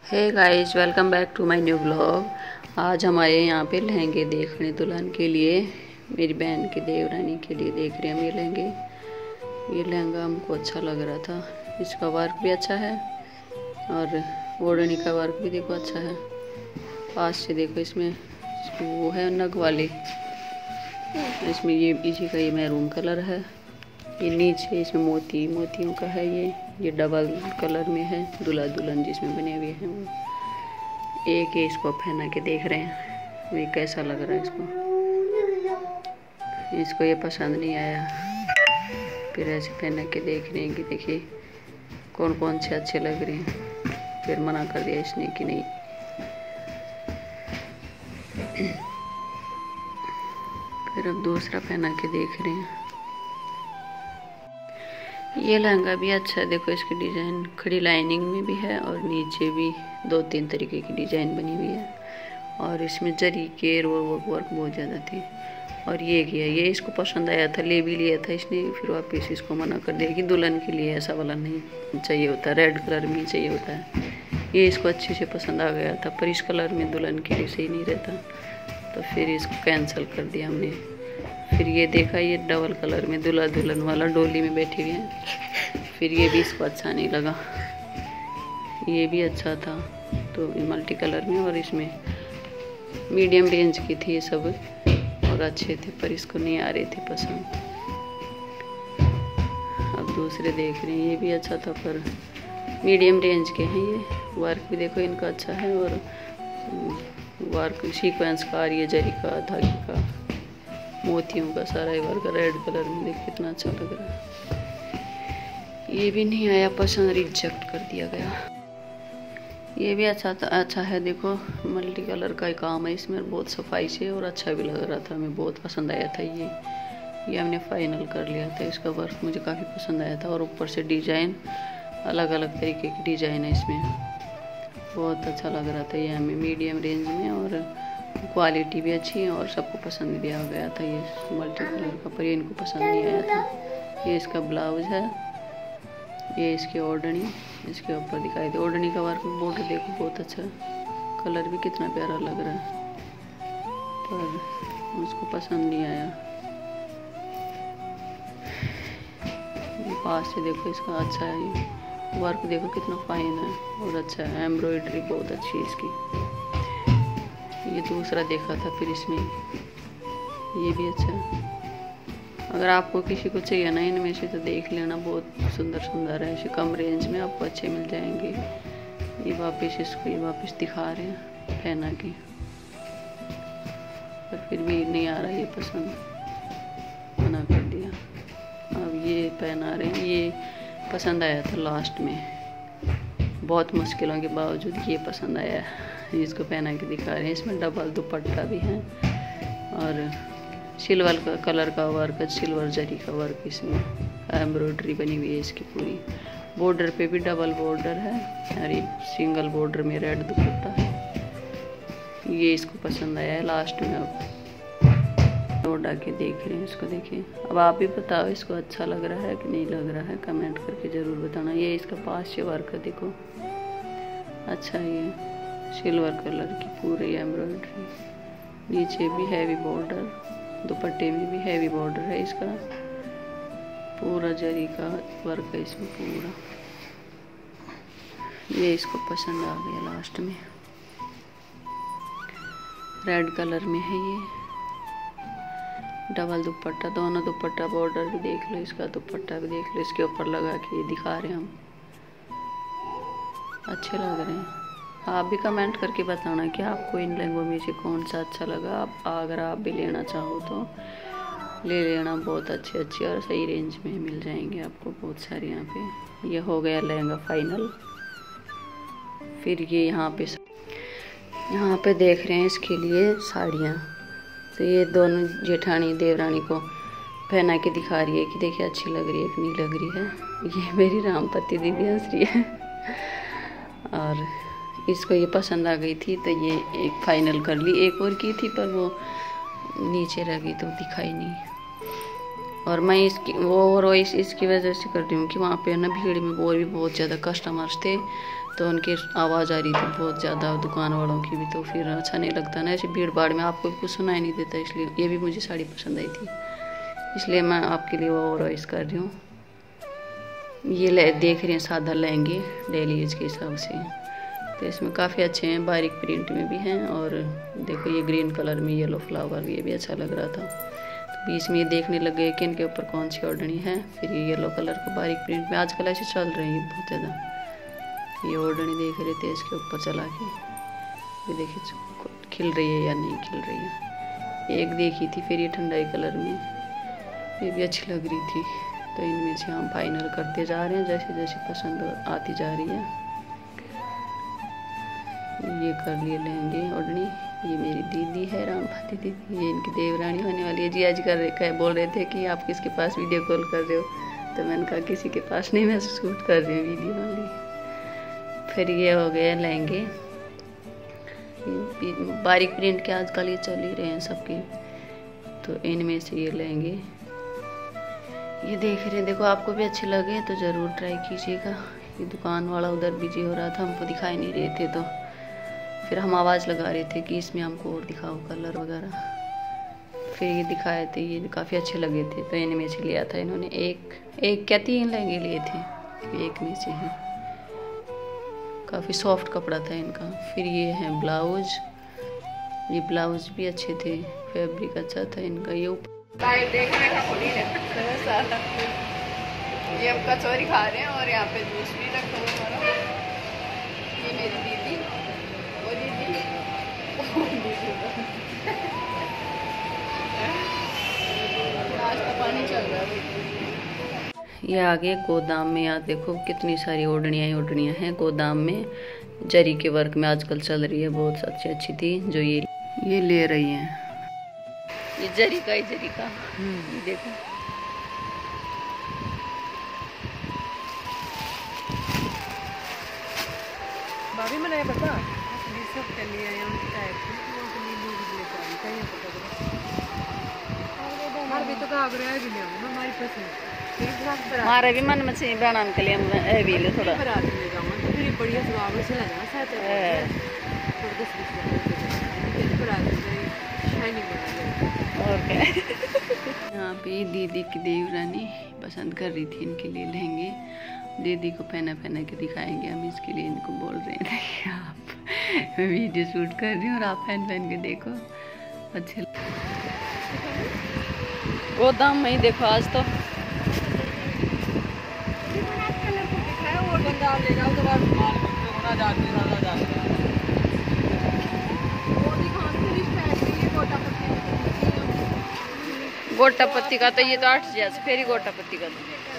Hey guys, welcome back to my new blog. आज हमारे यहाँ पे लहंगे देख रहे हैं दुल्हन के लिए, मेरी बहन की देवरानी के लिए देख रहे हैं हम ये लहंगे। ये लहंगा हमको अच्छा लग रहा था, इसका वर्क भी अच्छा है और ओढ़नी का वर्क भी देखो अच्छा है। पास से देखो, इसमें वो है नग वाली, इसमें ये इसी का ये मैरून कलर है। ये नीचे इसमें मोतियों का है। ये डबल कलर में है, दूल्हा दुल्हन जिसमें बने हुए हैं वो। एक ही इसको पहना के देख रहे हैं ये कैसा लग रहा है इसको ये पसंद नहीं आया, फिर ऐसे पहना के देख रहे हैं कि देखिए कौन कौन से अच्छे लग रहे हैं। फिर मना कर दिया इसने कि नहीं। फिर अब दूसरा पहना के देख रहे हैं। ये लहंगा भी अच्छा है, देखो इसकी डिज़ाइन खड़ी लाइनिंग में भी है और नीचे भी 2-3 तरीके की डिज़ाइन बनी हुई है और इसमें जरी के वर्क बहुत ज़्यादा थी। और ये किया, ये इसको पसंद आया था, ले भी लिया था इसने, फिर वापस इसको मना कर दिया कि दुल्हन के लिए ऐसा वाला नहीं चाहिए होता, रेड कलर में चाहिए होता है। ये इसको अच्छे से पसंद आ गया था, पर इस कलर में दुल्हन के लिए सही नहीं रहता, तो फिर इसको कैंसिल कर दिया हमने। फिर ये देखा, ये डबल कलर में दूल्हा दुल्हन वाला डोली में बैठे हुए हैं, फिर ये भी इसको अच्छा नहीं लगा। ये भी अच्छा था, तो मल्टी कलर में और इसमें मीडियम रेंज की थी ये सब और अच्छे थे, पर इसको नहीं आ रहे थे पसंद। अब दूसरे देख रहे हैं, ये भी अच्छा था पर मीडियम रेंज के हैं। ये वर्क भी देखो इनका अच्छा है और वर्क सीक्वेंस का आ रही है, जरी का, धागे का, मोतियों का सारा वर्क रेड कलर में, देखिए कितना अच्छा लग रहा है। ये भी नहीं आया पसंद, रिजेक्ट कर दिया गया। ये भी अच्छा है, देखो मल्टी कलर का ही काम है इसमें, बहुत सफाई से और अच्छा भी लग रहा था, हमें बहुत पसंद आया था। ये हमने फाइनल कर लिया था, इसका वर्क मुझे काफ़ी पसंद आया था और ऊपर से डिज़ाइन अलग अलग तरीके की डिज़ाइन है इसमें, बहुत अच्छा लग रहा था। ये हमें मीडियम रेंज में और क्वालिटी भी अच्छी है और सबको पसंद भी आ गया था ये मल्टी कलर का, पर ये इनको पसंद नहीं आया था। ये इसका ब्लाउज है, ये इसकी ओढ़नी, इसके ऊपर दिखाई दे ओढ़नी का वर्क, बॉर्डर देखो बहुत अच्छा, कलर भी कितना प्यारा लग रहा है, पर उसको पसंद नहीं आया। ये पास से देखो, इसका अच्छा है, ये वर्क देखो कितना फाइन है और अच्छा है, एम्ब्रॉयडरी बहुत अच्छी है इसकी। ये दूसरा देखा था, फिर इसमें ये भी अच्छा है। अगर आपको किसी को चाहिए ना इनमें से तो देख लेना, बहुत सुंदर सुंदर है, इसे कम रेंज में आपको अच्छे मिल जाएंगे। ये वापस दिखा रहे हैं पहना के, पर फिर भी नहीं आ रहा ये पसंद, मना कर दिया। अब ये पहना रहे हैं, ये पसंद आया था लास्ट में, बहुत मुश्किलों के बावजूद ये पसंद आया है। इसको पहना के दिखा रहे हैं, इसमें डबल दुपट्टा भी है और सिल्वर कलर का वर्क है, सिल्वर जरी का वर्क, इसमें एम्ब्रॉयडरी बनी हुई है इसकी पूरी। बॉर्डर पे भी डबल बॉर्डर है और एक सिंगल बॉर्डर में रेड दुपट्टा है। ये इसको पसंद आया है लास्ट में। अब उड़ा के देख रहे हैं इसको, देखिए। अब आप भी बताओ इसको अच्छा लग रहा है कि नहीं लग रहा है, कमेंट करके ज़रूर बताना। ये इसका पास से वर्क है, देखो अच्छा है, ये सिल्वर कलर की पूरी एम्ब्रॉयडरी, नीचे भी हैवी बॉर्डर, दुपट्टे में भी हैवी बॉर्डर है इसका, पूरा जरी का वर्क है इसमें पूरा। ये इसको पसंद आ गया लास्ट में, रेड कलर में है ये, डबल दुपट्टा, दोनों दुपट्टा बॉर्डर भी देख लो, इसका दुपट्टा भी देख लो, इसके ऊपर लगा के ये दिखा रहे हैं हम, अच्छे लग रहे हैं। आप भी कमेंट करके बताना कि आपको इन लहंगों में से कौन सा अच्छा लगा। अगर आप भी लेना चाहो तो ले लेना, बहुत अच्छे और सही रेंज में मिल जाएंगे आपको बहुत सारे यहाँ पे। ये हो गया लहंगा फाइनल। फिर ये यहाँ पे देख रहे हैं इसके लिए साड़ियाँ, तो ये दोनों जेठानी देवरानी को पहना के दिखा रही है कि देखिए अच्छी लग रही है कि नहीं लग रही है। ये मेरी रामपति दीदी हंस रही है और इसको ये पसंद आ गई थी तो ये एक फाइनल कर ली। एक और की थी पर वो नीचे रह गई तो दिखाई नहीं, और मैं इसकी वॉइस इसकी वजह से कर रही हूँ कि वहाँ पे ना भीड़ में और भी बहुत ज़्यादा कस्टमर्स थे, तो उनकी आवाज़ आ रही थी बहुत ज़्यादा दुकान वालों की भी, तो फिर अच्छा नहीं लगता ना ऐसी भीड़ भाड़ में, आपको भी कुछ सुनाई नहीं देता। इसलिए ये भी मुझे साड़ी पसंद आई थी, इसलिए मैं आपके लिए वो वॉइस कर रही हूँ। ये देख रही हैं सादा लहंगे डेली यूज के हिसाब से, तो इसमें काफ़ी अच्छे हैं, बारीक प्रिंट में भी हैं। और देखो ये ग्रीन कलर में येलो फ्लावर, ये भी अच्छा लग रहा था। तो बीच में ये देखने लग गए कि इनके ऊपर कौन सी ओढ़नी है। फिर ये येलो कलर को बारीक प्रिंट में आजकल ऐसे चल रही है बहुत ज़्यादा। ये ओढ़नी देख रहे थे इसके ऊपर चला के, ये देखिए खिल रही है या नहीं खिल रही है। एक देखी थी फिर ये ठंडाई कलर में, ये भी अच्छी लग रही थी। तो इनमें से हम फाइनल करते जा रहे हैं जैसे जैसे पसंद आती जा रही है। ये कर लिए लहंगे ओढ़नी। ये मेरी दीदी है रामभाती दीदी, ये इनकी देवरानी होने वाली है जी। आज बोल रहे थे कि आप किसके पास वीडियो कॉल कर रहे हो, तो मैंने कहा किसी के पास नहीं, मैं शूट कर रही हूँ वीडियो वाली। फिर ये हो गए लहंगे बारीक प्रिंट के, आजकल ये चल ही रहे हैं सबके। तो इनमें से ये लहंगे ये देख रहे हैं, देखो आपको भी अच्छे लगे तो ज़रूर ट्राई कीजिएगा। ये दुकान वाला उधर बिजी हो रहा था, हमको दिखाई नहीं रहे थे, तो फिर हम आवाज़ लगा रहे थे कि इसमें हमको और दिखाओ कलर वगैरह। फिर ये दिखाए थे, ये काफ़ी अच्छे लगे थे, तो इनमें से लिया था इन्होंने। एक क्या 3 लहंगे लिए थे, एक में से ही। काफ़ी सॉफ्ट कपड़ा था इनका। फिर ये है ब्लाउज, ये ब्लाउज भी अच्छे थे, फैब्रिक अच्छा था इनका। ये देखने का ये हम कचौरी खा रहे हैं और यहाँ पे जूस भी रखा हुआ। ये मेरी दीदी, वो दीदी नाश्ता पानी चल रहा है। ये आगे गोदाम में, यहाँ देखो कितनी सारी ओढ़नियाँ हैं गोदाम में। जरी के वर्क में आजकल चल रही है, बहुत अच्छी थी जो ये ले रही हैं। ये जरी का ये देखो भाभी मैंने बता ये सब कर लिया है उनकी टाइप की, वो के लिए दूध लेकर आई कहीं पता करो हमारे भी तो का आग्रह है भी ले आओ हमारी पसंद हमारे भी मन में से बनाने के लिए ए भी ले थोड़ा बरात ले जाऊंगा तो फिर बढ़िया स्वागत से ले जाना साथ है थोड़ा 10-20 बरात में शाइनिंग बना ले। और क्या यहाँ पे दीदी की देवरानी पसंद कर रही थी इनके लिए लहंगे। दीदी को पहना के दिखाएंगे हम, इसके लिए इनको बोल रहे थे कि आप वीडियो शूट कर रही हो और आप पहन के देखो अच्छे। गोदाम में ही देखो आज तो गोटा पत्ती का, तो ये तो 8,000 से फिर ही गोटा पत्ती का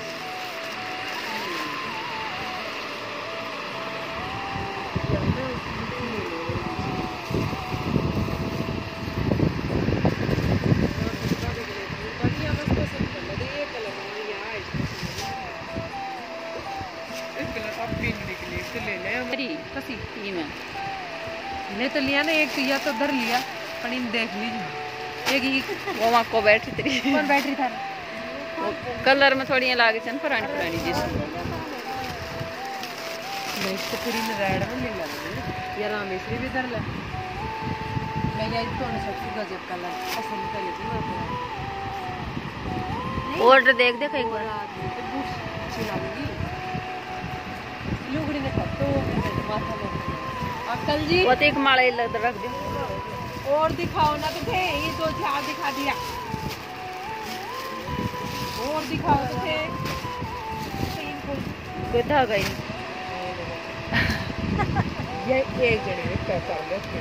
ले तो लिया ना एक, या तो उधर लिया पर इन देख लीजिए एक ही वो वहाँ को बैटरी थी, कौन बैटरी था वो कलर में थोड़ी लागे चन पुरानी जिस मैं इसको पूरी में रेड में ले लगा या रामेश्वरी भी इधर ला मैं यही तो ना सबसे गजब कलर पसंद कर लेती हूं। ऑर्डर देख एक बार अच्छी लगेगी लुगड़ी ने तो माथा में अंकल जी वो तो एक माला रख दो और दिखाओ ना, तो थे ये 2-4 दिखा दिया और दिखाओ तो थे कोई धागा ही ये एक जने पैसा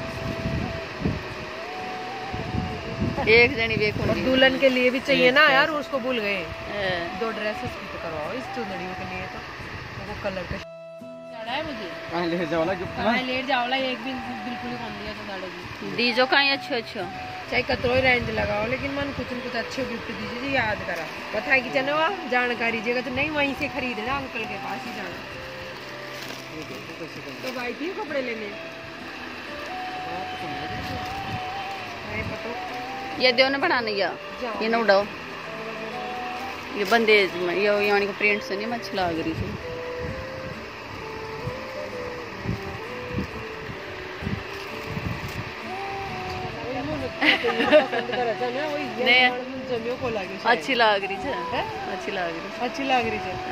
एक जनी देखो और दुल्हन के लिए भी चाहिए ना यार, उसको भूल गए 2 ड्रेसेस भी तो करवाओ इस चुंदड़ियों के लिए, तो वो कलर का है मुझे ले जाओ ना गिफ्ट में ले जाओ ला एक भी बिल्कुल ही कम दिया तो दादा दी जो कहीं अच्छे चाहे कतरो रेंज लगाओ लेकिन मन कुछ अच्छे गिफ्ट दीजिए जी, याद करा पता है कि चलो जानकारी दीजिएगा तो नहीं वहीं से खरीदना अंकल के पास ही जाना। तो भाई क्यों कपड़े लेने ये दो ने बनाने या ये न उड़ाओ ये बंदेज में ये यानी को प्रिंट से नहीं अच्छी लग रही थी पसंद करत है ना वही नहीं जमियो को लागे अच्छी लाग रही है, अच्छी लाग रही अच्छी लाग रही है।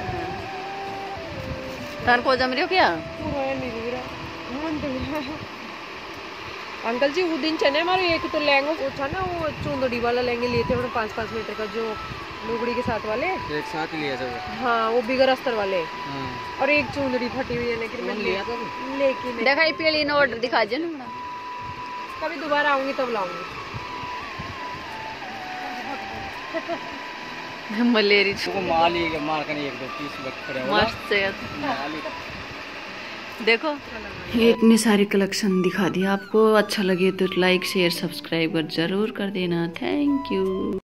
तार को जम रही हो क्या? पूरा नहीं दिख रहा मन तो अंकल जी वो दिन चने हमारे एक तो लहंगा वो था ना, वो चुंदड़ी वाला लहंगे लिए थे 5-5 मीटर का जो लुगड़ी के साथ वाले एक साथ लिया था। हाँ वो बिगर अस्तर वाले और एक चुंदड़ी फटी हुई है लेकिन मैं लिया था लेकिन देखा पीली ने ऑर्डर दिखा दे ना, कभी दोबारा आऊंगी तब लाऊंगी। मलेरी माल ही मार का नहीं 1-2 पीस पड़े मस्त है देखो। ये इतनी सारी कलेक्शन दिखा दिया आपको। अच्छा लगे तो लाइक शेयर सब्सक्राइब जरूर कर देना। Thank you.